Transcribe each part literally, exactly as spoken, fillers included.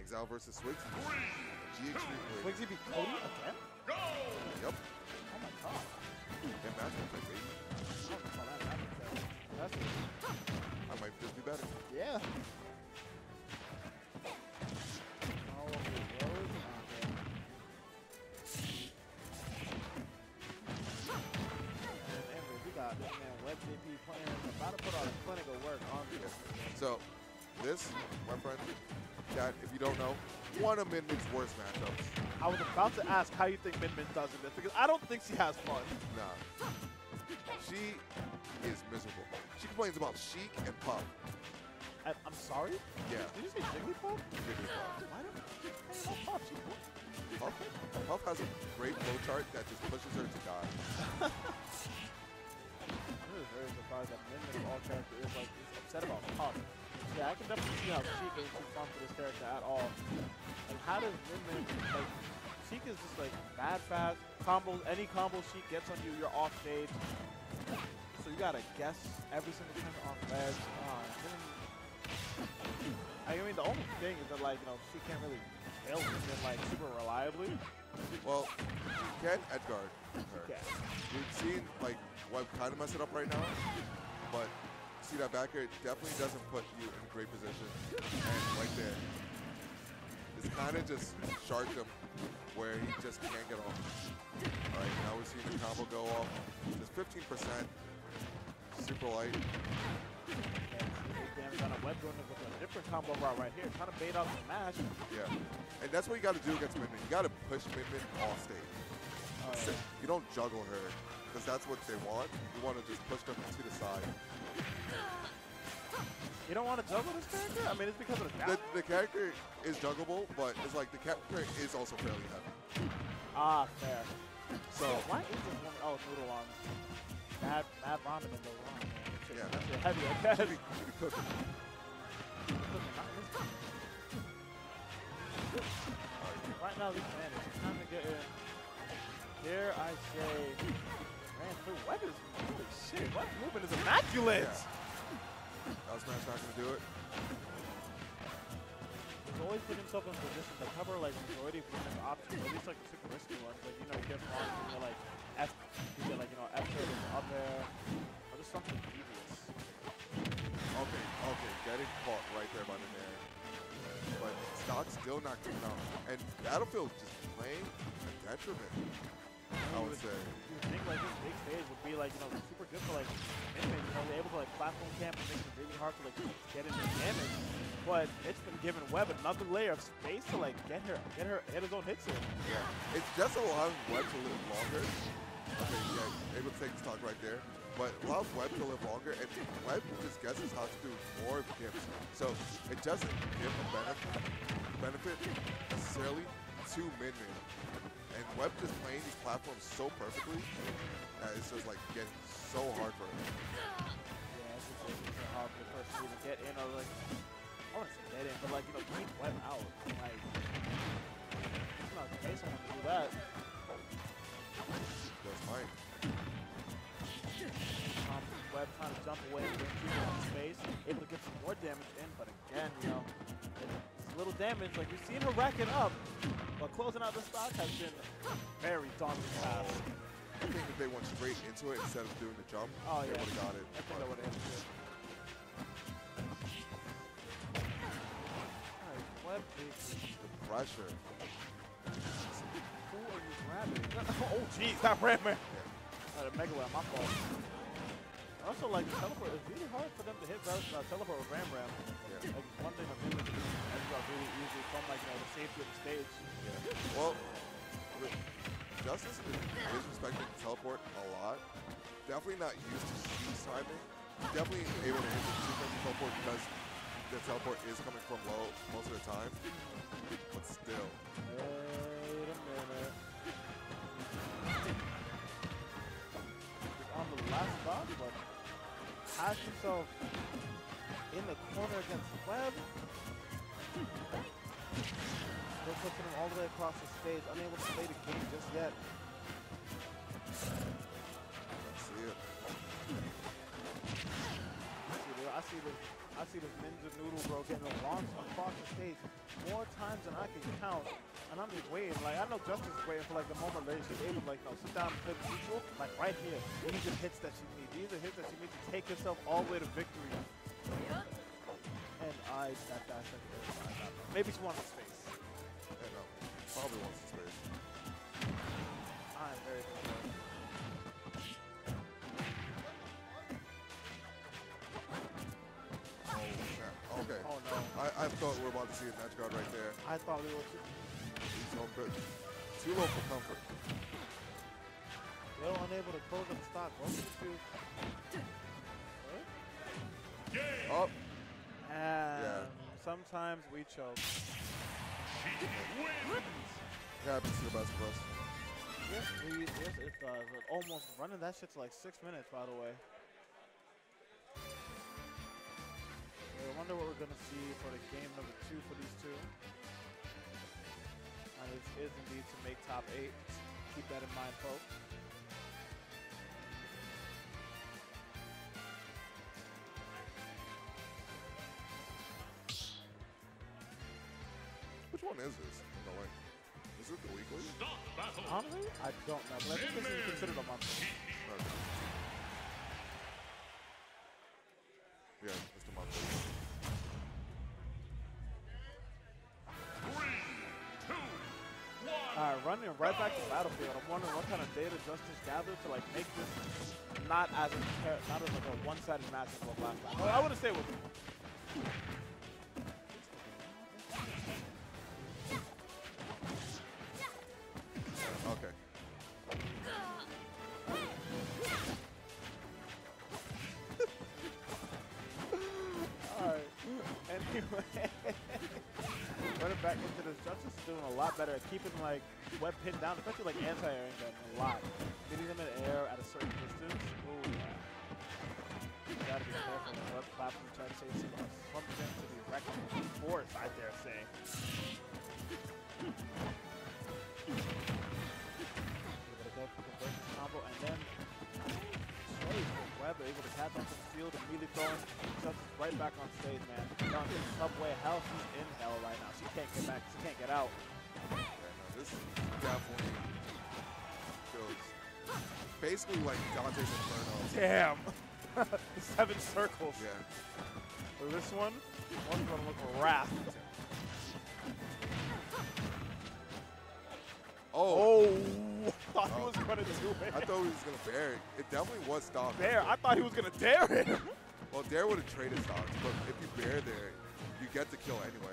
Exile versus Swigsy. G H three. Swigsy beat Cody again? Yep. Oh my god. And matchups, I think. I don't know how that happened. That's I might just be better. yeah. Oh, Rose. We got this man, Web J P playing, about to put on a clinical work on this. So, this, my friend, chat, if you don't know, one of Min Min's worst matchups. I was about to ask how you think Min Min does in this, because I don't think she has fun. Nah. She is miserable. She complains about Sheik and Puff. I, I'm sorry? Yeah. Did you say Jigglypuff? Jigglypuff. Why don't you say about Puff? She Puff, Puff has a great flowchart that just pushes her to die. I'm really very surprised that Min Min of all characters is like is upset about Puff. Yeah, I can definitely see how Sheik isn't too fun for this character at all. Like, how does Min Min, like, Sheik is just like bad fast, combos, any combo Sheik gets on you, you're off stage. So you gotta guess every single time on ledge. Uh, I mean, the only thing is that, like, you know, she can't really kill Min Min, like, super reliably. Well, you can Edgar her. Okay. We've seen, like, Web kind of mess it up right now, but see that back air, it definitely doesn't put you in a great position. And right there, it's kind of just sharked him where he just can't get off. All right, now we're seeing the combo go off. Just fifteen percent, super light. Damage on a Web going with a different combo route right here, trying to bait out the mash. Yeah, and that's what you got to do against Min Min. You got to push Min Min off stage. Oh, So yeah. you don't juggle her, because that's what they want. You want to just push them to the side. You don't want to juggle this character? I mean, it's because of the The, down. the character is juggleable, but it's like the character is also fairly heavy. Ah, fair. So, So why is this one? Oh, Noodle on. Mad, mad ramen in the ramen. yeah, That's it, heavy, I guess. should be, should be cooking. Right now, this man is trying to get in. Here I say, man, the Web is holy shit. Web movement is immaculate. Yeah. Smash not going to do it. He's always put himself in position to cover like majority of his options, at least like the super risky ones. Like, you know, he gets wrong, you know, like F, you get like, you know, F is up there, or just something devious. Okay, okay, getting caught right there by the Nair. But Stock's still not coming out. And Battlefield just playing a detriment, I would say. You would think like this big stage would be like, you know, super good for like inmates, you know, they're able to like platform camp and make it really hard to like get into damage. But it's been giving Web another layer of space to like get her, get her, hit his own hits in. Yeah, it's just allowing Web to live longer. Okay, yeah, able to take the stock right there. But allows Web to live longer, and Web just guesses how to do more gimmicks. So it doesn't give a benefit, benefit necessarily to Min Min. And Web just playing these platforms so perfectly that it's just like getting so hard for him. Yeah, it's just like, it's hard for the first to even get in or like, I wouldn't say get in, but like, you know, keep Web out. Like, it's not the case I want to do that. That's Mike. Um, Web trying to jump away and bring people on space, able to get some more damage in, but again, you know, it's a little damage. Like, we've seen her rack it up, but closing out the stock has been very daunting task. I think if they went straight into it instead of doing the jump, Oh, they yeah. would have got it. I think that would have ended it. Alright, Web is The pressure. who are you grabbing? Oh, jeez, that ran man. Yeah. Uh, Mega Ram, my fault. Also, like, teleport is really hard for them to hit uh, teleport with Ram Ram. Yeah. Like, one thing I'm able to do is really easy from, like, you know, the safety of the stage. Yeah. Well, Justice is disrespecting teleport a lot. Definitely not used to Sheik's timing. Definitely able to hit the two teleport because the teleport is coming from low most of the time. But still. Wait a minute. He's on the last stop, but has himself in the corner against Web. Still pushing him all the way across the stage, unable to play the game just yet. Let's see it. I see this, I see this, I see this Ninja Noodle bro getting launched across across the stage more times than I can count. And I'm just waiting. Like, I know Justice is waiting for like the moment where she's able to like, no, sit down and play the neutral. Like right here. These are hits that she needs. These are hits that she needs to take herself all the way to victory. And I, that dash, that maybe she wants the space. Yeah, no. Probably wants the space. I'm very concerned. Oh, snap. Okay. Oh, no. I, I thought we were about to see a edge guard right there. I thought we were too. He's so good. Too low for comfort. They're unable to close up the stock. Both of the two. Up. And Yeah. sometimes we choke. It happens to the best of us. Yes, we, yes, it does. But almost running that shit to like six minutes, by the way. So I wonder what we're going to see for the game number two for these two. And this is indeed to make top eight. Keep that in mind, folks. Which one is this? No way. Is it the weekly? Honestly, I don't know. But I think this is considered a monthly. Okay. Yeah, it's the monthly. All right, running right back to Battlefield. I'm wondering what kind of data Justice gathered to like make this not as a not as like a one-sided match as last time. Well, I wouldn't say it was. Okay. All right. Anyway, running back into this, Justice is doing a lot better at keeping like web pinned down, especially like anti-airing them a lot. Getting them in air at a certain distance. Oh yeah. You gotta be careful with web platform try to say something to be reckoned force, I dare say. Able to go for the break combo and then Web able to catch onto the field, immediately throwing Justice right back on stage, man. Done in Subway hell, she's in hell right now. She can't get back, she can't get out. Yeah, no, this definitely feels basically like Dante's Inferno. Damn! The seven circles. Yeah. For this one, one's gonna look wrath. Oh! Oh! I thought he was gonna do it. I thought he was gonna bear it. It definitely was stock. Dare, I thought he was gonna dare it. Well, Dare would have traded stocks, but if you bear there, you get the kill anyway.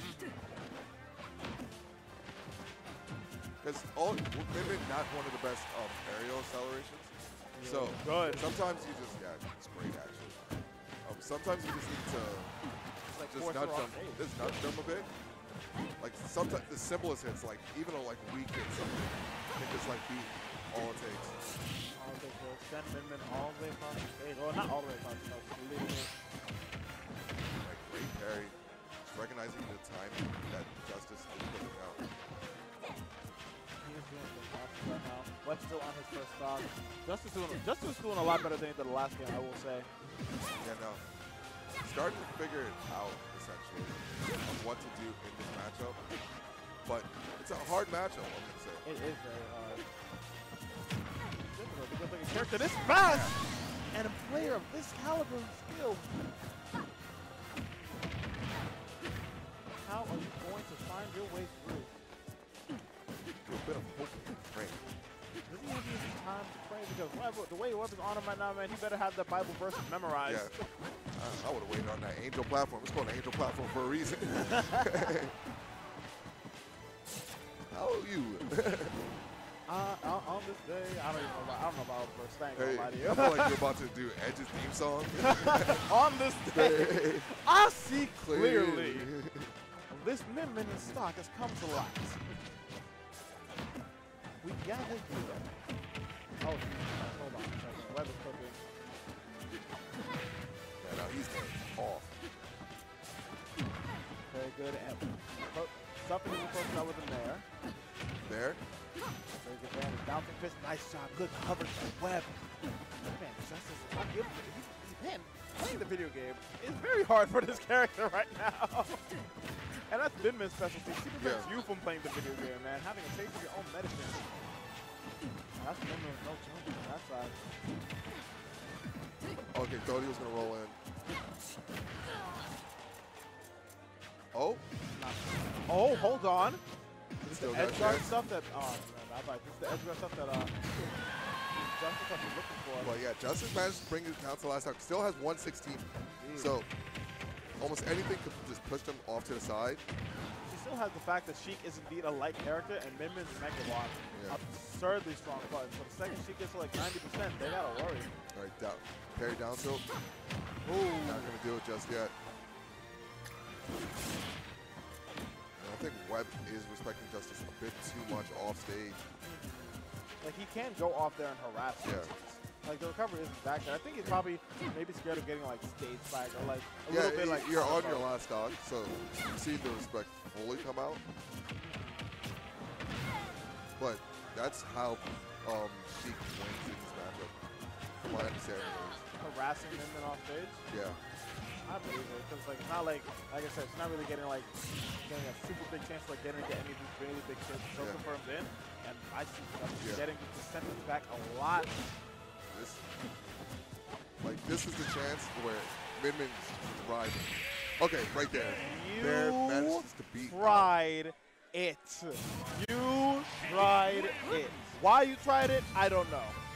Because all Mimic not one of the best um, aerial accelerations. Yeah, So good. sometimes you just yeah, it's great actually. Um, sometimes you just need to Like just force her nudge off them, stage. just nudge them a bit. Like sometimes the simplest hits, like even a like weak hit, something can just like beat all it takes. All the way to extend Min-Min all the way across the stage. Well, not all the way across the stage, but literally. Like great parry, just recognizing the time that Justice is putting out. He is doing fantastic right now. Web's still on his first stock. Justice doing Justice is doing a lot better than he did the last game, I will say. Yeah, no. Starting to figure it out, essentially, on what to do in this matchup. But it's a hard matchup, I'm going to say. It is very hard. Difficult because like a character this fast and a player of this caliber and skill. How are you going to find your way through? A bit of hope and pray. Doesn't he have any time to pray? Because Web, the way Web is on him right now, man, he better have that Bible verse memorized. Yeah. I, I would have waited on that angel platform. It's called an angel platform for a reason. How are you? Uh, on, on this day, I don't even know about, I don't know about verse. I ain't gonna Hey, lie to I you. feel like you're about to do Edge's theme song. On this day, I see clearly. Clearly. This Min-Min in stock has come to light. We gather here. Oh, hold on a second. Web is cooking. Yeah, no, he's off. Very good. And something was supposed to go with him there. There. Very good man. Bouncing fist. Nice job. Good coverage by Web. Man, Justice is not good. He, he, man, playing the video game is very hard for this character right now. And that's Min Min's specialty. She prevents Yeah. you from playing the video game, man. Having a taste of your own medicine. And that's Min Min with no jump on that side. Okay, thought he was gonna roll in. Oh, Oh, hold on. This is Still the got edge guard chance. stuff that, oh, man, I'm like, this is the edge guard stuff that, uh, Justice has been looking for. but yeah, Justice managed to bring it down to the last time. Still has one sixteen. Jeez. So almost anything could just push them off to the side. She still has the fact that Sheik is indeed a light character, and Min Min's Mega Watt, Yeah. absurdly strong button. So the second Sheik gets to like ninety percent, they gotta worry. All right, down, parry down tilt. Ooh. Not gonna do it just yet. And I think Webb is respecting Justice a bit too much off stage. Like, he can go off there and harass Yeah. Justice. Like, the recovery isn't back there. I think he's probably maybe scared of getting, like, stage flag or, like, a Yeah, little bit, like, you're on uh, your last stock, so you see the respect fully come out. But that's how um, Sheik wins in this matchup, from my understanding. Is. harassing Min Min off stage. Yeah. I believe it, because like it's not like, like I said, she's not really getting like getting a super big chance like getting into any of these really big shits. So Yeah. confirmed in, and I see Justice Yeah. getting the percentage back a lot. This, like, this is the chance where Min Min's thriving. Okay, right there. There You manages to beat. tried it. You tried it. Why you tried it, I don't know.